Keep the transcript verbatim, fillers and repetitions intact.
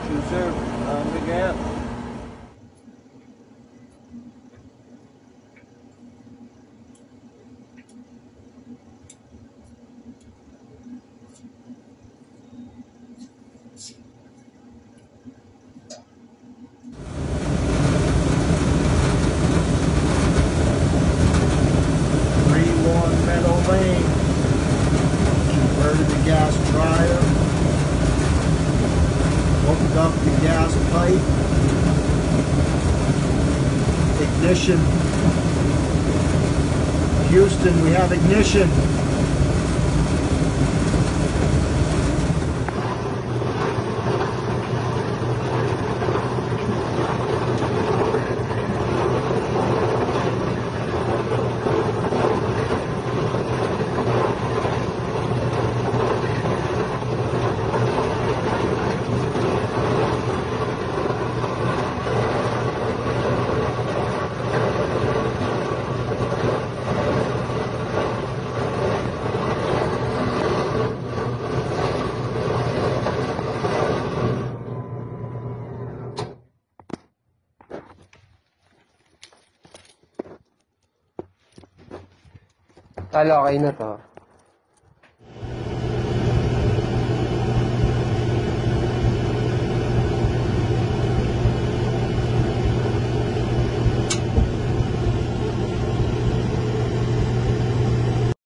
Yes, sir. On the gap. three one Meadow Lane. Converted the gas dryer. Hooked up the gas pipe. Ignition. Houston, we have ignition. Talo, okay na to.